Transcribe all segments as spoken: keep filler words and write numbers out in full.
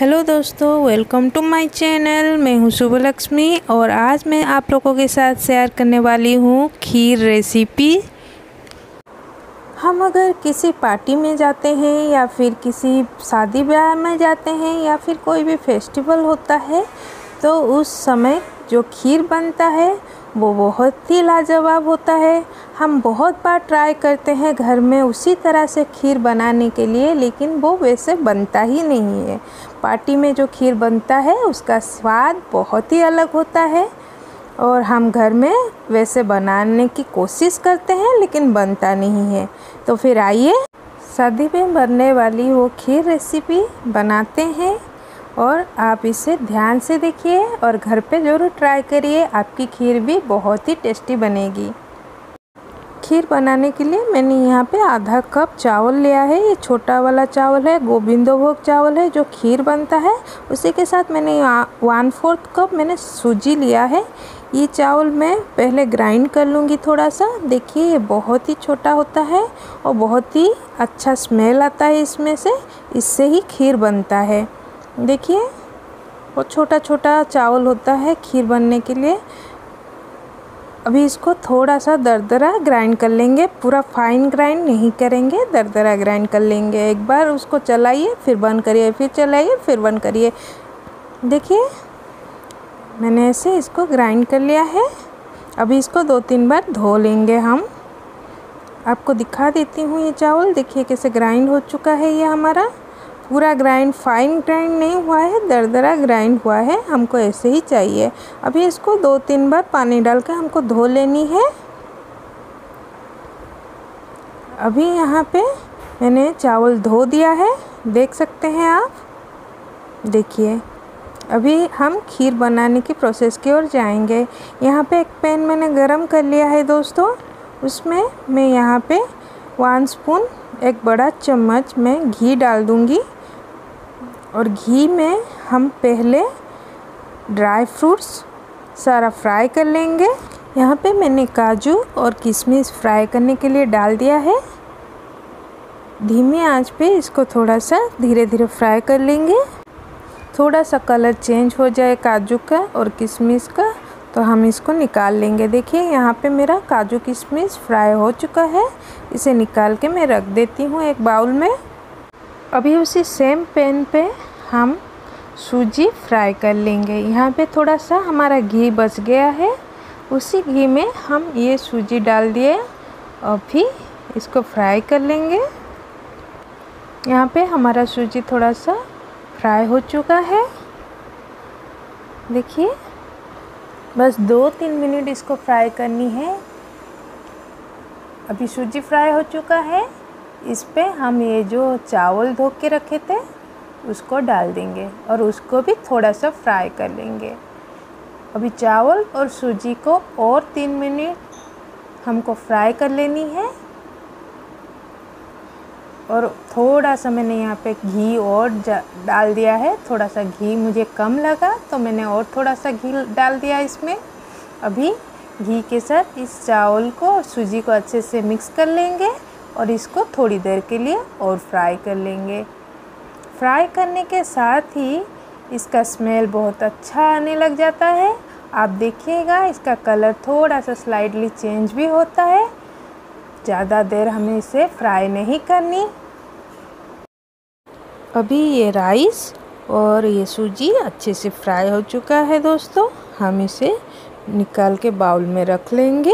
Hello दोस्तों, welcome to my channel. मैं हूँ शुभलक्ष्मी और आज मैं आप लोगों के साथ शेयर करने वाली हूँ खीर रेसिपी। हम अगर किसी पार्टी में जाते हैं या फिर किसी शादी ब्याह में जाते हैं या फिर कोई भी फेस्टिवल होता है तो उस समय जो खीर बनता है वो बहुत ही लाजवाब होता है। हम बहुत बार ट्राई करते हैं घर में उसी तरह से खीर बनाने के लिए, लेकिन वो वैसे बनता ही नहीं है। पार्टी में जो खीर बनता है उसका स्वाद बहुत ही अलग होता है और हम घर में वैसे बनाने की कोशिश करते हैं लेकिन बनता नहीं है। तो फिर आइए शादी में बनने वाली वो खीर रेसिपी बनाते हैं और आप इसे ध्यान से देखिए और घर पे ज़रूर ट्राई करिए। आपकी खीर भी बहुत ही टेस्टी बनेगी। खीर बनाने के लिए मैंने यहाँ पे आधा कप चावल लिया है। ये छोटा वाला चावल है, गोविंदभोग चावल है जो खीर बनता है। उसी के साथ मैंने वन फोर्थ कप मैंने सूजी लिया है। ये चावल मैं पहले ग्राइंड कर लूँगी थोड़ा सा। देखिए ये बहुत ही छोटा होता है और बहुत ही अच्छा स्मेल आता है इसमें से, इससे ही खीर बनता है। देखिए वो छोटा छोटा चावल होता है खीर बनने के लिए। अभी इसको थोड़ा सा दरदरा ग्राइंड कर लेंगे, पूरा फाइन ग्राइंड नहीं करेंगे, दरदरा ग्राइंड कर लेंगे। एक बार उसको चलाइए फिर बंद करिए, फिर चलाइए फिर बंद करिए। देखिए मैंने ऐसे इसको ग्राइंड कर लिया है। अभी इसको दो तीन बार धो लेंगे हम। आपको दिखा देती हूँ ये चावल, देखिए कैसे ग्राइंड हो चुका है। ये हमारा पूरा ग्राइंड फाइन ग्राइंड नहीं हुआ है, दरदरा ग्राइंड हुआ है। हमको ऐसे ही चाहिए। अभी इसको दो तीन बार पानी डाल के हमको धो लेनी है। अभी यहाँ पे मैंने चावल धो दिया है, देख सकते हैं आप। देखिए अभी हम खीर बनाने की प्रोसेस की ओर जाएंगे। यहाँ पे एक पैन मैंने गरम कर लिया है दोस्तों। उसमें मैं यहाँ पे वन स्पून एक बड़ा चम्मच में घी डाल दूँगी और घी में हम पहले ड्राई फ्रूट्स सारा फ्राई कर लेंगे। यहाँ पे मैंने काजू और किशमिश फ्राई करने के लिए डाल दिया है। धीमी आंच पे इसको थोड़ा सा धीरे धीरे फ्राई कर लेंगे। थोड़ा सा कलर चेंज हो जाए काजू का और किशमिश का तो हम इसको निकाल लेंगे। देखिए यहाँ पे मेरा काजू किशमिश फ्राई हो चुका है। इसे निकाल के मैं रख देती हूँ एक बाउल में। अभी उसी सेम पैन पे हम सूजी फ्राई कर लेंगे। यहाँ पे थोड़ा सा हमारा घी बच गया है, उसी घी में हम ये सूजी डाल दिए और फिर इसको फ्राई कर लेंगे। यहाँ पे हमारा सूजी थोड़ा सा फ्राई हो चुका है। देखिए बस दो तीन मिनट इसको फ्राई करनी है। अभी सूजी फ्राई हो चुका है। इस पे हम ये जो चावल धो के रखे थे उसको डाल देंगे और उसको भी थोड़ा सा फ्राई कर लेंगे। अभी चावल और सूजी को और तीन मिनट हमको फ्राई कर लेनी है। और थोड़ा सा मैंने यहाँ पे घी और डाल दिया है। थोड़ा सा घी मुझे कम लगा तो मैंने और थोड़ा सा घी डाल दिया इसमें। अभी घी के साथ इस चावल को और सूजी को अच्छे से मिक्स कर लेंगे और इसको थोड़ी देर के लिए और फ्राई कर लेंगे। फ्राई करने के साथ ही इसका स्मेल बहुत अच्छा आने लग जाता है। आप देखिएगा इसका कलर थोड़ा सा स्लाइटली चेंज भी होता है। ज़्यादा देर हमें इसे फ्राई नहीं करनी। अभी ये राइस और ये सूजी अच्छे से फ्राई हो चुका है दोस्तों। हम इसे निकाल के बाउल में रख लेंगे।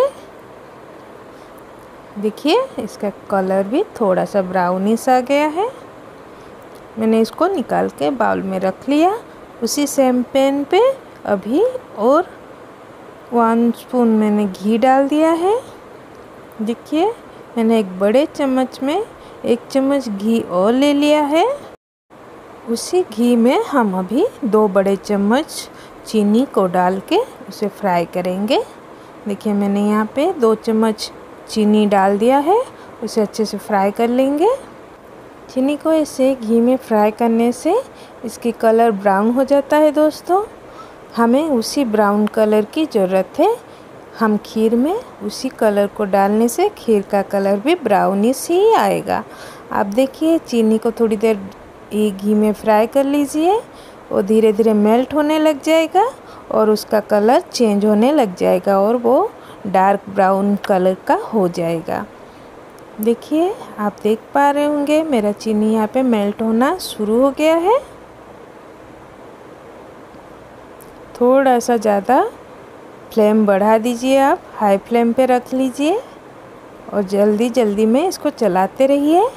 देखिए इसका कलर भी थोड़ा सा ब्राउनिश आ गया है। मैंने इसको निकाल के बाउल में रख लिया। उसी सेम पैन पे अभी और वन स्पून मैंने घी डाल दिया है। देखिए मैंने एक बड़े चम्मच में एक चम्मच घी और ले लिया है। उसी घी में हम अभी दो बड़े चम्मच चीनी को डाल के उसे फ्राई करेंगे। देखिए मैंने यहाँ पे दो चम्मच चीनी डाल दिया है, उसे अच्छे से फ्राई कर लेंगे। चीनी को ऐसे घी में फ्राई करने से इसकी कलर ब्राउन हो जाता है दोस्तों। हमें उसी ब्राउन कलर की ज़रूरत है। हम खीर में उसी कलर को डालने से खीर का कलर भी ब्राउनिश ही आएगा। आप देखिए चीनी को थोड़ी देर ये घी में फ्राई कर लीजिए। वो धीरे धीरे मेल्ट होने लग जाएगा और उसका कलर चेंज होने लग जाएगा और वो डार्क ब्राउन कलर का हो जाएगा। देखिए, आप देख पा रहे होंगे मेरा चीनी यहाँ पे मेल्ट होना शुरू हो गया है। थोड़ा सा ज़्यादा फ्लेम बढ़ा दीजिए, आप हाई फ्लेम पे रख लीजिए और जल्दी जल्दी में इसको चलाते रहिए।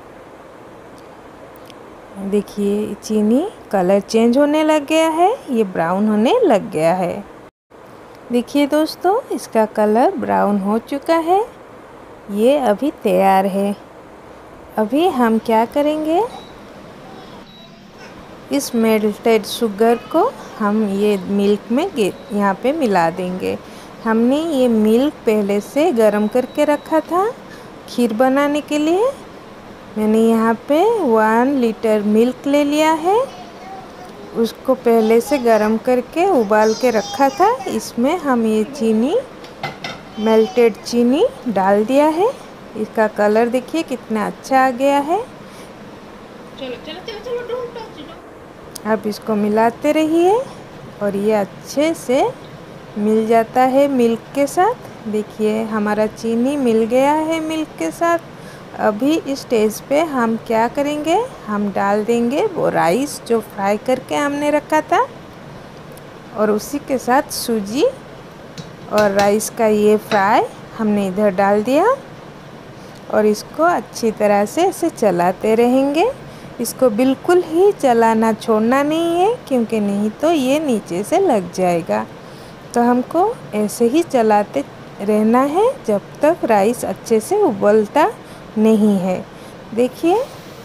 देखिए, चीनी कलर चेंज होने लग गया है, ये ब्राउन होने लग गया है। देखिए दोस्तों, इसका कलर ब्राउन हो चुका है, ये अभी तैयार है। अभी हम क्या करेंगे, इस मेल्टेड शुगर को हम ये मिल्क में यहाँ पे मिला देंगे। हमने ये मिल्क पहले से गरम करके रखा था खीर बनाने के लिए। मैंने यहाँ पे वन लीटर मिल्क ले लिया है, उसको पहले से गरम करके उबाल के रखा था। इसमें हम ये चीनी, मेल्टेड चीनी डाल दिया है। इसका कलर देखिए कितना अच्छा आ गया है। चलो चलो चलो चलो डोंट टच। आप इसको मिलाते रहिए और ये अच्छे से मिल जाता है मिल्क के साथ। देखिए, हमारा चीनी मिल गया है मिल्क के साथ। अभी इस स्टेज पे हम क्या करेंगे, हम डाल देंगे वो राइस जो फ्राई करके हमने रखा था और उसी के साथ सूजी और राइस का ये फ्राई हमने इधर डाल दिया और इसको अच्छी तरह से ऐसे चलाते रहेंगे। इसको बिल्कुल ही चलाना छोड़ना नहीं है, क्योंकि नहीं तो ये नीचे से लग जाएगा। तो हमको ऐसे ही चलाते रहना है जब तक राइस अच्छे से उबलता नहीं है। देखिए,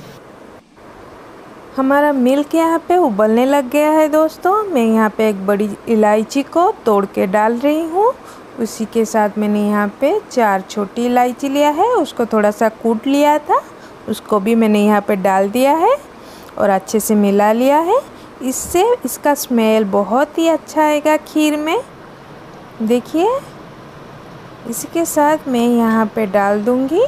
हमारा मिल्क यहाँ पे उबलने लग गया है दोस्तों। मैं यहाँ पे एक बड़ी इलायची को तोड़ के डाल रही हूँ। उसी के साथ मैंने यहाँ पे चार छोटी इलायची लिया है, उसको थोड़ा सा कूट लिया था, उसको भी मैंने यहाँ पे डाल दिया है और अच्छे से मिला लिया है। इससे इसका स्मेल बहुत ही अच्छा आएगा खीर में। देखिए, इसी के साथ मैं यहाँ पे डाल दूँगी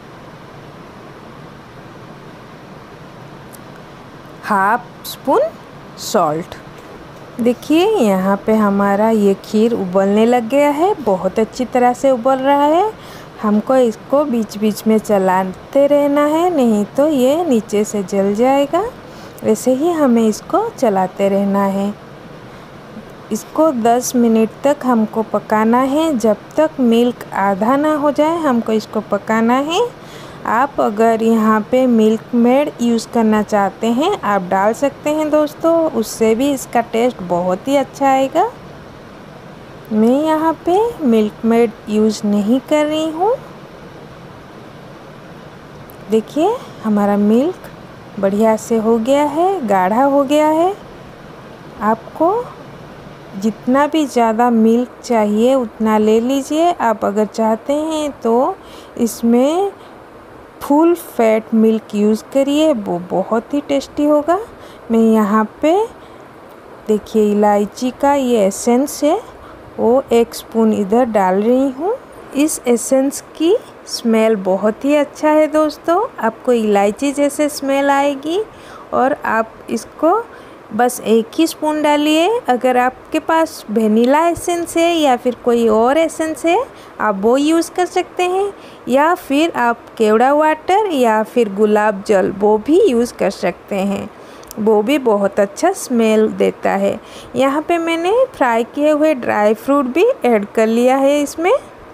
हाफ स्पून सॉल्ट। देखिए, यहाँ पे हमारा ये खीर उबलने लग गया है, बहुत अच्छी तरह से उबल रहा है। हमको इसको बीच बीच में चलाते रहना है, नहीं तो ये नीचे से जल जाएगा। वैसे ही हमें इसको चलाते रहना है। इसको दस मिनट तक हमको पकाना है, जब तक मिल्क आधा ना हो जाए हमको इसको पकाना है। आप अगर यहाँ पे मिल्क मेड यूज़ करना चाहते हैं आप डाल सकते हैं दोस्तों, उससे भी इसका टेस्ट बहुत ही अच्छा आएगा। मैं यहाँ पे मिल्क मेड यूज़ नहीं कर रही हूँ। देखिए, हमारा मिल्क बढ़िया से हो गया है, गाढ़ा हो गया है। आपको जितना भी ज़्यादा मिल्क चाहिए उतना ले लीजिए। आप अगर चाहते हैं तो इसमें फुल फैट मिल्क यूज़ करिए, वो बहुत ही टेस्टी होगा। मैं यहाँ पे देखिए इलायची का ये एसेंस है, वो एक स्पून इधर डाल रही हूँ। इस एसेंस की स्मेल बहुत ही अच्छा है दोस्तों, आपको इलायची जैसे स्मेल आएगी। और आप इसको बस एक ही स्पून डालिए। अगर आपके पास वेनिला एसेंस है या फिर कोई और एसेंस है आप वो यूज़ कर सकते हैं, या फिर आप केवड़ा वाटर या फिर गुलाब जल वो भी यूज़ कर सकते हैं, वो भी बहुत अच्छा स्मेल देता है। यहाँ पे मैंने फ्राई किए हुए ड्राई फ्रूट भी ऐड कर लिया है इसमें।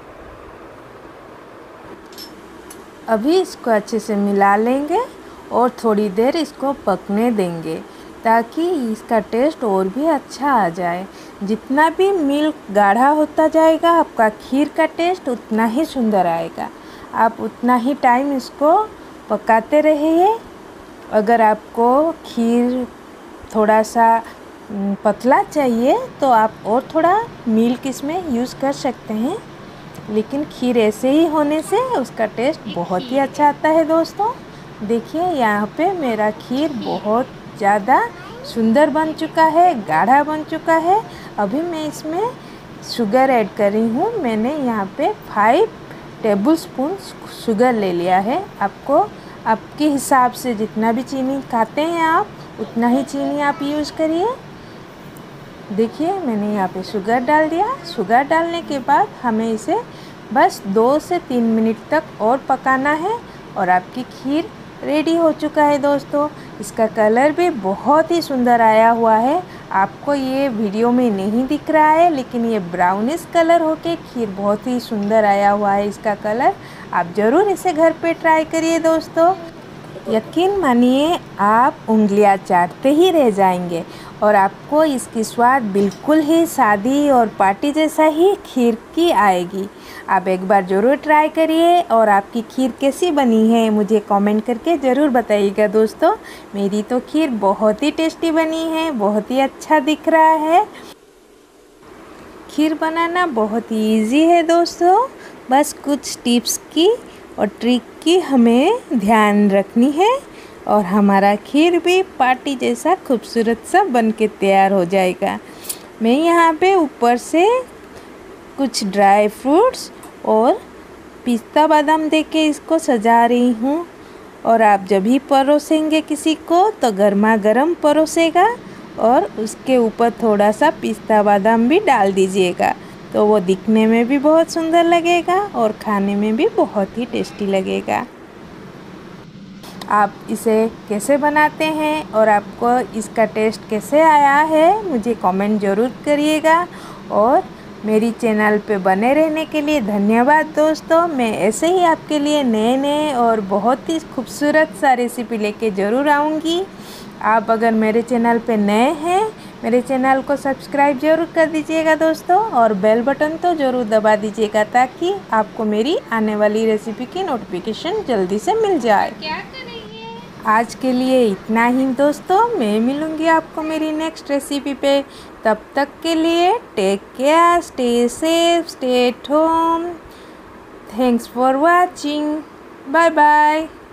अभी इसको अच्छे से मिला लेंगे और थोड़ी देर इसको पकने देंगे ताकि इसका टेस्ट और भी अच्छा आ जाए। जितना भी मिल्क गाढ़ा होता जाएगा आपका खीर का टेस्ट उतना ही सुंदर आएगा। आप उतना ही टाइम इसको पकाते रहिए। अगर आपको खीर थोड़ा सा पतला चाहिए तो आप और थोड़ा मिल्क इसमें यूज़ कर सकते हैं, लेकिन खीर ऐसे ही होने से उसका टेस्ट बहुत ही अच्छा आता है दोस्तों। देखिए, यहाँ पे मेरा खीर बहुत ज़्यादा सुंदर बन चुका है, गाढ़ा बन चुका है। अभी मैं इसमें शुगर ऐड कर रही हूँ। मैंने यहाँ पे फाइव टेबल स्पून शुगर ले लिया है। आपको आपके हिसाब से जितना भी चीनी खाते हैं आप उतना ही चीनी आप यूज़ करिए। देखिए मैंने यहाँ पे शुगर डाल दिया। शुगर डालने के बाद हमें इसे बस दो से तीन मिनट तक और पकाना है और आपकी खीर रेडी हो चुका है दोस्तों। इसका कलर भी बहुत ही सुंदर आया हुआ है। आपको ये वीडियो में नहीं दिख रहा है लेकिन ये ब्राउनिश कलर होके खीर बहुत ही सुंदर आया हुआ है इसका कलर। आप ज़रूर इसे घर पे ट्राई करिए दोस्तों। यकीन मानिए आप उंगलियां चाटते ही रह जाएंगे और आपको इसकी स्वाद बिल्कुल ही शादी और पार्टी जैसा ही खीर की आएगी। आप एक बार ज़रूर ट्राई करिए और आपकी खीर कैसी बनी है मुझे कमेंट करके ज़रूर बताइएगा दोस्तों। मेरी तो खीर बहुत ही टेस्टी बनी है, बहुत ही अच्छा दिख रहा है। खीर बनाना बहुत ही ईजी है दोस्तों, बस कुछ टिप्स की और ट्रिक की हमें ध्यान रखनी है और हमारा खीर भी पार्टी जैसा खूबसूरत सा बन के तैयार हो जाएगा। मैं यहाँ पे ऊपर से कुछ ड्राई फ्रूट्स और पिस्ता बादाम देके इसको सजा रही हूँ। और आप जब भी परोसेंगे किसी को तो गर्मा गर्म परोसेगा और उसके ऊपर थोड़ा सा पिस्ता बादाम भी डाल दीजिएगा तो वो दिखने में भी बहुत सुंदर लगेगा और खाने में भी बहुत ही टेस्टी लगेगा। आप इसे कैसे बनाते हैं और आपको इसका टेस्ट कैसे आया है मुझे कमेंट ज़रूर करिएगा। और मेरी चैनल पे बने रहने के लिए धन्यवाद दोस्तों। मैं ऐसे ही आपके लिए नए नए और बहुत ही खूबसूरत सा रेसिपी लेके ज़रूर आऊँगी। आप अगर मेरे चैनल पे नए हैं मेरे चैनल को सब्सक्राइब ज़रूर कर दीजिएगा दोस्तों और बेल बटन तो ज़रूर दबा दीजिएगा ताकि आपको मेरी आने वाली रेसिपी की नोटिफिकेशन जल्दी से मिल जाए। क्या कर रही है? आज के लिए इतना ही दोस्तों, मैं मिलूँगी आपको मेरी नेक्स्ट रेसिपी पे। तब तक के लिए take care, stay safe, stay at home. Thanks for watching, bye bye.